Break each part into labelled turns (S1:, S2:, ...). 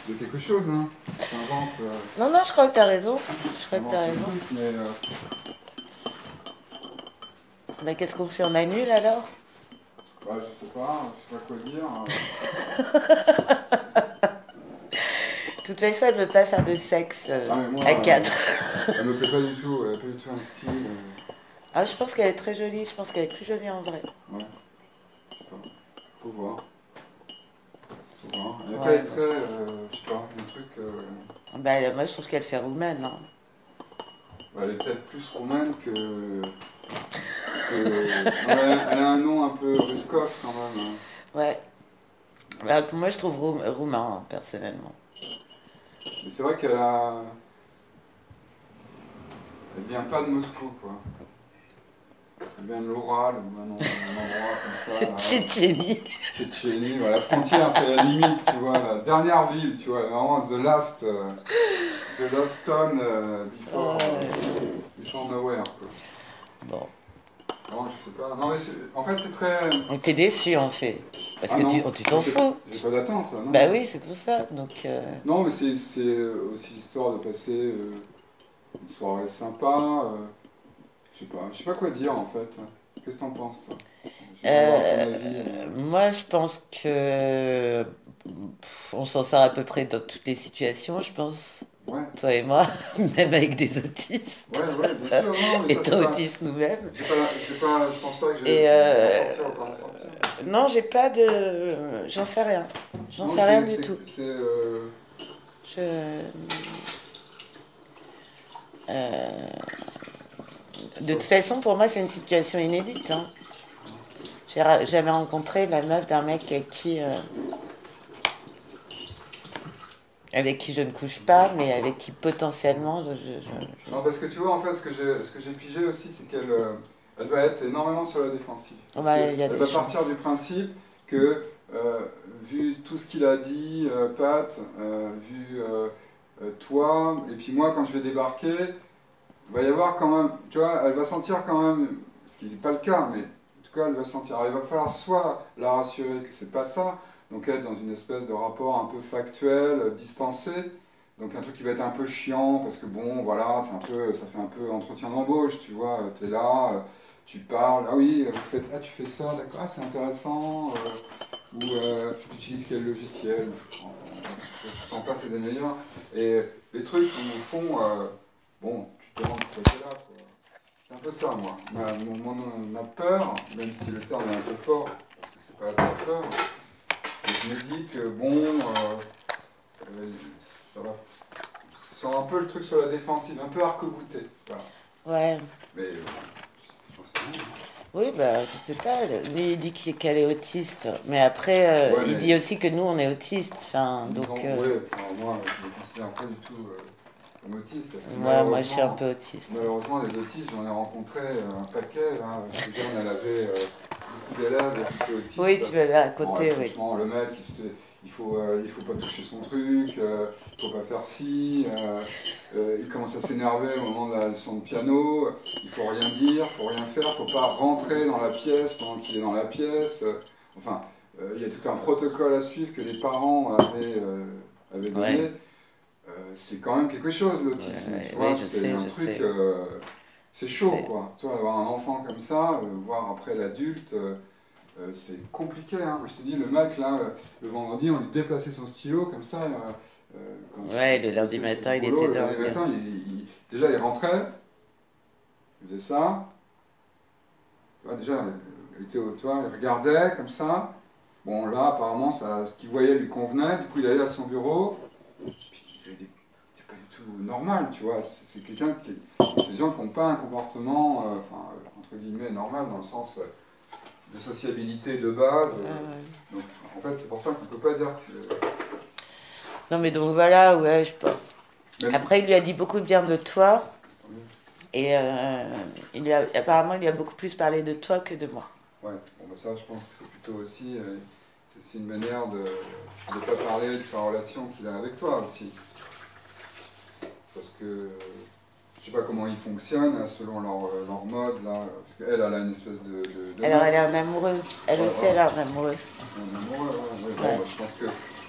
S1: de quelque chose, hein. T'inventes,
S2: Non, non, je crois que t'as raison. Je crois que
S1: t'inventes
S2: t'as
S1: le
S2: raison.
S1: truc, mais
S2: Mais qu'est-ce qu'on fait? On annule alors?
S1: bah, je sais pas quoi dire.
S2: De toute façon, elle ne veut pas faire de sexe
S1: Ah, mais
S2: à
S1: moi,
S2: quatre.
S1: elle me plaît pas du tout, elle a pas du tout un style.
S2: Ah, je pense qu'elle est très jolie. Je pense qu'elle est plus jolie en vrai.
S1: Ouais, je sais pas. Faut voir, faut voir. Elle a pas
S2: Ouais,
S1: être
S2: bon.
S1: très, je sais pas, un truc.
S2: Bah, moi, je trouve qu'elle fait roumaine, hein.
S1: Bah, elle est peut-être plus roumaine que... Non, mais elle a un nom un peu Ruskov quand même, hein.
S2: Ouais. Bah, moi, je trouve roumain, hein, personnellement.
S1: Mais c'est vrai qu'elle a... Elle vient pas de Moscou, quoi. Elle vient de l'Oural, ou un endroit comme ça, là.
S2: Tchétchénie.
S1: Tchétchénie, voilà, la frontière, c'est la limite, tu vois, la dernière ville, tu vois, vraiment the last town before nowhere, quoi.
S2: Bon.
S1: Non, je sais pas. Non, mais en fait, c'est très...
S2: Donc, t'es déçu, en fait. Parce
S1: Ah
S2: que
S1: non,
S2: tu
S1: moi,
S2: t'en fous.
S1: j'ai pas d'attente, là, non,
S2: Bah
S1: non.
S2: oui, c'est pour ça. Donc,
S1: Non, mais c'est aussi histoire de passer une soirée sympa. Je sais pas quoi dire, en fait. Qu'est-ce que t'en penses, toi? J'aimerais avoir ton avis.
S2: moi, je pense que on s'en sort à peu près dans toutes les situations, je pense.
S1: Ouais,
S2: Toi et moi, même avec des autistes,
S1: ouais, ouais, bien sûr, non, mais ça, c'est
S2: étant
S1: pas...
S2: autistes nous-mêmes.
S1: Je pense pas que je
S2: Et
S1: vais m'en sortir ou pas m'en sortir.
S2: non, j'ai pas de. J'en sais rien. J'en
S1: Non,
S2: sais rien du tout.
S1: c'est
S2: Je... euh, de
S1: quoi?
S2: toute façon, pour moi, c'est une situation inédite, hein. J'avais rencontré la meuf d'un mec avec qui je ne couche pas, mais avec qui potentiellement
S1: Non, parce que tu vois, en fait, ce que j'ai pigé aussi, c'est qu'elle elle va être énormément sur la défensive. Parce
S2: Ouais, il y a
S1: qu'elle
S2: des
S1: va partir
S2: chances.
S1: du principe que, vu tout ce qu'il a dit, Pat, vu toi, et puis moi, quand je vais débarquer, il va y avoir quand même, tu vois, elle va sentir quand même, ce qui n'est pas le cas, mais en tout cas, elle va sentir. Alors, il va falloir soit la rassurer que c'est pas ça, donc être dans une espèce de rapport un peu factuel, distancé, donc un truc qui va être un peu chiant, parce que bon, voilà, c'est un peu, ça fait un peu entretien d'embauche, tu vois, tu es là, tu parles, ah oui, ah, tu fais ça, d'accord, ah, c'est intéressant, ou tu utilises quel logiciel, je t'en passe et des meilleurs, et les trucs où, au fond, bon, tu te demandes pourquoi tu es là, quoi. C'est un peu ça, moi. Ma peur, même si le terme est un peu fort, parce que c'est pas de la peur, mais je me dis que bon, ça va. C'est un peu le truc sur la défensive, un peu arc-bouté. Voilà.
S2: Ouais.
S1: Mais je pense que c'est bon.
S2: Oui, bah, je sais pas. Lui, il dit qu'elle est autiste. Mais après,
S1: Ouais,
S2: il
S1: mais
S2: dit aussi que nous, on est autistes. Enfin, donc,
S1: ouais, enfin, moi, je me considère pas du tout comme autiste, parce que
S2: moi, je suis un peu autiste.
S1: malheureusement, les autistes, j'en ai rencontré un paquet. Là. Cette jeune, elle avait beaucoup d'élèves qui étaient
S2: Oui,
S1: autistes.
S2: tu m'avais
S1: Bon, ouais,
S2: raconté, oui.
S1: franchement, le mec, il faut pas toucher son truc, il faut pas faire ci. Il commence à s'énerver au moment de la leçon de piano. Il faut rien dire, faut rien faire, faut pas rentrer dans la pièce pendant qu'il est dans la pièce. Enfin, il y a tout un protocole à suivre que les parents avaient
S2: Ouais,
S1: donné. C'est quand même quelque chose,
S2: ouais,
S1: l'autisme, tu
S2: ouais,
S1: vois,
S2: je
S1: c'est
S2: sais,
S1: un
S2: je
S1: truc,
S2: sais.
S1: c'est chaud,
S2: C'est...
S1: quoi. Tu vois, avoir un enfant comme ça, voir après l'adulte, c'est compliqué, hein. Moi, je te dis, le mec, là, le vendredi, on lui déplaçait son stylo, comme ça, quand
S2: Ouais, le
S1: il
S2: lundi
S1: bossait sur le
S2: matin, il était
S1: boulot, le lundi
S2: dingue.
S1: matin, déjà, il rentrait, il faisait ça, tu vois, déjà, il était au toit, il regardait, comme ça. Bon, là, apparemment, ça, ce qu'il voyait lui convenait, du coup, il allait à son bureau, c'est pas du tout normal, tu vois. C'est quelqu'un qui. Ces gens qui n'ont pas un comportement, enfin, entre guillemets, normal, dans le sens de sociabilité de base. Donc, en fait, c'est pour ça qu'on ne peut pas dire que.
S2: Non, mais donc voilà, ouais, je pense.
S1: Même.
S2: Après, il lui a dit beaucoup de bien de toi.
S1: Oui.
S2: Et apparemment, il lui a beaucoup plus parlé de toi que de moi.
S1: Ouais, bon, bah, ça, je pense que c'est plutôt aussi. C'est aussi une manière de ne pas parler de sa relation qu'il a avec toi aussi. Parce que. Je sais pas comment ils fonctionnent selon leur mode là, parce qu'elle elle a une espèce de
S2: Alors,
S1: mec.
S2: elle est un amoureux. Elle
S1: Ouais,
S2: aussi,
S1: voilà.
S2: elle a un amoureux.
S1: Un amoureux, ouais, ouais. Bon,
S2: Ouais.
S1: bah, je pense que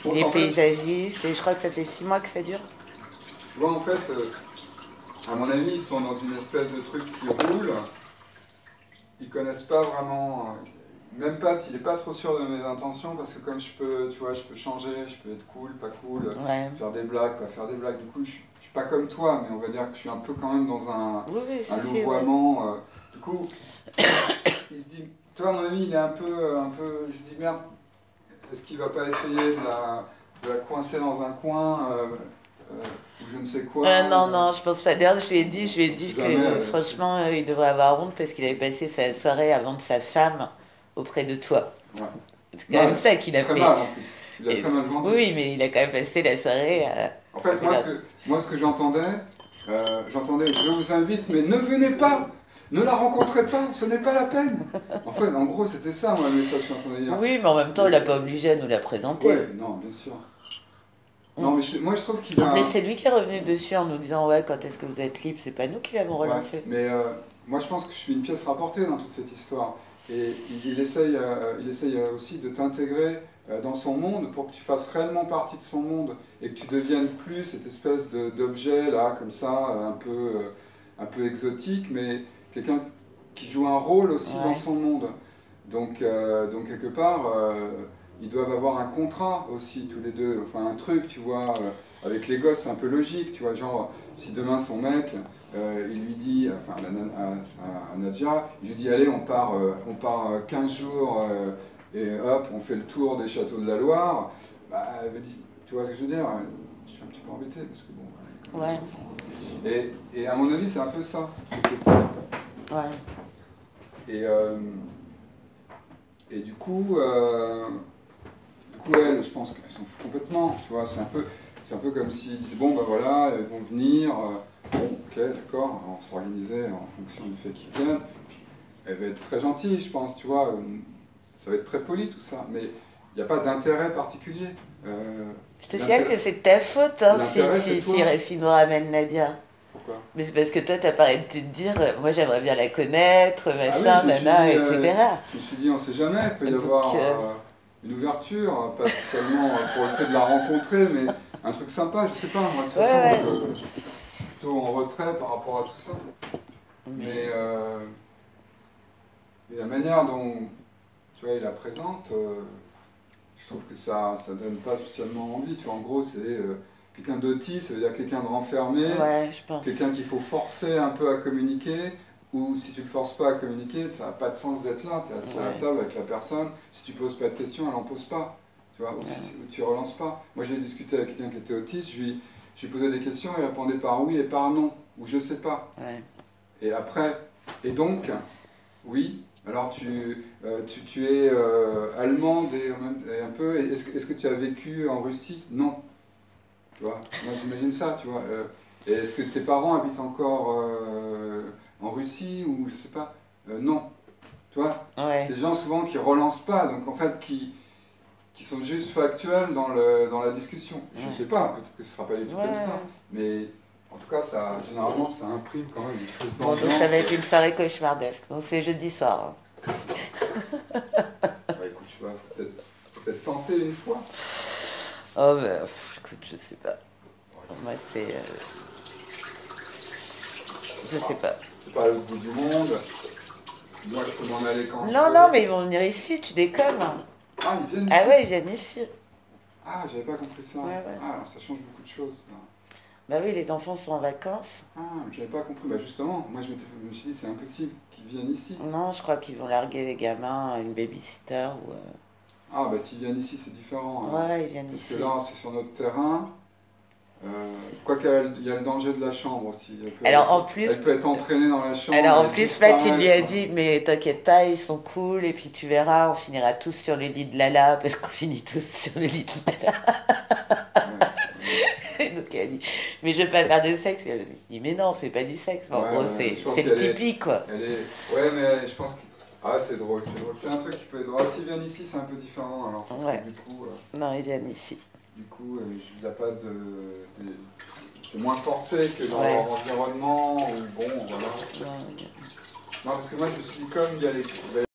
S1: Je
S2: Il
S1: pense
S2: est
S1: qu'en fait,
S2: paysagiste et je crois que ça fait 6 mois que ça dure.
S1: tu vois, en fait, à mon avis, ils sont dans une espèce de truc qui roule. Ils connaissent pas vraiment. Même Pat, il est pas trop sûr de mes intentions parce que comme je peux, tu vois, je peux changer, je peux être cool, pas cool,
S2: Ouais.
S1: faire des blagues, pas faire des blagues. Du coup, je suis pas comme toi, mais on va dire que je suis un peu quand même dans
S2: Oui, oui,
S1: un
S2: si, ouais.
S1: louvoiement. Du coup, il se dit, toi, à mon avis, il est un peu, il se dit merde, est-ce qu'il va pas essayer de la coincer dans un coin ou je ne sais quoi
S2: Non, non, je pense pas. D'ailleurs, je lui ai dit
S1: Jamais
S2: que
S1: elle là-dessus.
S2: franchement, il devrait avoir honte parce qu'il avait passé sa soirée avant de sa femme auprès de toi.
S1: Ouais.
S2: C'est quand
S1: Non,
S2: même ça qu'il a
S1: très
S2: fait.
S1: mal en plus. Il a
S2: Et-
S1: très mal
S2: oui,
S1: vendu.
S2: oui, mais il a quand même passé la soirée à.
S1: En fait,
S2: Voilà.
S1: moi, ce que j'entendais, je vous invite, mais ne venez pas, ne la rencontrez pas, ce n'est pas la peine. En fait, en gros, c'était ça, moi, le message que j'entendais hier.
S2: Oui, mais en même temps, il l'a pas obligé à nous la présenter.
S1: Ouais, non, bien sûr.
S2: Mm.
S1: Non, mais moi, je trouve qu'il
S2: En plus,
S1: a.
S2: c'est lui qui est revenu dessus en nous disant ouais, quand est-ce que vous êtes libre? C'est pas nous qui l'avons
S1: Ouais,
S2: relancé.
S1: mais moi, je pense que je suis une pièce rapportée dans toute cette histoire. Et il essaye aussi de t'intégrer dans son monde pour que tu fasses réellement partie de son monde et que tu deviennes plus cette espèce d'objet là, comme ça, un peu exotique, mais quelqu'un qui joue un rôle aussi dans
S2: Ouais.
S1: son monde. Donc quelque part, ils doivent avoir un contrat aussi tous les deux, enfin un truc, tu vois. Avec les gosses, c'est un peu logique, tu vois. Genre, si demain son mec, il lui dit, enfin à Nadja, il lui dit allez, on part 15 jours et hop, on fait le tour des châteaux de la Loire. Bah, elle me dit, tu vois ce que je veux dire? Je suis un petit peu embêté parce que bon, voilà,
S2: Ouais.
S1: et à mon avis, c'est un peu ça.
S2: Ouais.
S1: Et, et du coup, elles, je pense qu'elles s'en foutent complètement, tu vois. C'est un peu comme s'ils disaient bon, ben voilà, elles vont venir. Bon, ok, d'accord, on s'organisait en fonction du fait qu'ils viennent. Elle va être très gentille, je pense, tu vois. Ça va être très poli tout ça, mais il n'y a pas d'intérêt particulier.
S2: Je te signale que c'est de ta faute hein,
S1: L'intérêt, c'est toi.
S2: si nous ramène Nadia.
S1: Pourquoi?
S2: Mais c'est parce que toi, t'as pas arrêté de dire, moi j'aimerais bien la connaître,
S1: Ah oui,
S2: machin, nana, etc.
S1: je me suis dit, on sait jamais, il peut y
S2: Donc,
S1: avoir une ouverture, pas seulement pour le fait de la rencontrer, mais un truc sympa, je sais pas. Moi, de toute
S2: ouais,
S1: façon,
S2: ouais.
S1: je suis plutôt en retrait par rapport à tout ça. Mais et la manière dont tu vois, il la présente, je trouve que ça donne pas spécialement envie. Tu vois, en gros, c'est quelqu'un d'autiste, ça veut dire quelqu'un de renfermé,
S2: Ouais, je pense.
S1: quelqu'un qu'il faut forcer un peu à communiquer, ou si tu le forces pas à communiquer, ça n'a pas de sens d'être là. Tu es assis à la
S2: Ouais.
S1: table avec la personne, si tu poses pas de questions, elle en pose pas. Tu vois, ou si tu relances pas. Moi, j'ai discuté avec quelqu'un qui était autiste, je lui posais des questions, il répondait par oui et par non, ou je sais pas.
S2: Ouais.
S1: Et après, et donc, oui, alors tu es allemande et un peu, est-ce que tu as vécu en Russie? Non. Tu vois, moi j'imagine ça, tu vois. Et est-ce que tes parents habitent encore en Russie ou je sais pas? Non. Tu vois,
S2: Ouais.
S1: ces gens souvent qui relancent pas, donc en fait qui sont juste factuels dans la discussion. Je
S2: Ouais.
S1: sais pas, peut-être que ce sera pas du tout
S2: Ouais.
S1: comme ça, mais en tout cas, généralement, ça imprime quand même une crise
S2: Bon, donc
S1: d'ambiance.
S2: ça va être une soirée cauchemardesque. Donc c'est jeudi soir. Hein.
S1: Bah, écoute, je sais pas, faut peut-être tenter une fois.
S2: Oh, bah, écoute, je sais pas. Moi, c'est. Je sais pas.
S1: C'est pas le bout du monde. Moi, je peux m'en aller quand je
S2: Non,
S1: veux.
S2: non, mais ils vont venir ici, tu déconnes.
S1: Ah, ils viennent ici?
S2: Ah ouais, ils viennent ici.
S1: Ah, j'avais pas compris ça.
S2: Ouais, ouais.
S1: Ah, alors ça change beaucoup de choses, ça.
S2: Bah oui, les enfants sont en vacances.
S1: Ah, j'avais pas compris. Bah justement, moi je me suis dit c'est impossible qu'ils viennent ici.
S2: Non, je crois qu'ils vont larguer les gamins à une babysitter ou.
S1: Ah, bah s'ils viennent ici, c'est différent. Alors.
S2: Ouais, ils viennent
S1: Parce
S2: ici.
S1: que là, c'est sur notre terrain. Quoi qu'il y a le danger de la chambre aussi.
S2: Alors en plus,
S1: Elle peut être entraînée dans la chambre.
S2: alors en
S1: et
S2: plus, Pat, il lui a
S1: disparaître.
S2: dit, mais t'inquiète pas, ils sont cool, et puis tu verras, on finira tous sur le lit de Lala, parce qu'on finit tous sur le lit de Lala.
S1: Ouais.
S2: Donc elle a dit, mais je vais pas faire de sexe. Elle a dit, mais non, on fait pas du sexe. Mais en
S1: Ouais,
S2: gros,
S1: ouais, je pense
S2: c'est le
S1: qu'elle est-
S2: typique, quoi.
S1: Elle est... Ouais, mais je pense que... Ah, c'est drôle, c'est drôle. C'est un truc qui peut être drôle. S'ils viennent ici, c'est un peu différent. Alors, parce
S2: Ouais.
S1: que du coup,
S2: Non, ils viennent ici.
S1: il n'y a pas c'est moins forcé que dans
S2: Ouais.
S1: leur environnement, ou bon, voilà.
S2: Non,
S1: Non, parce que moi, je me suis dit, comme il y a les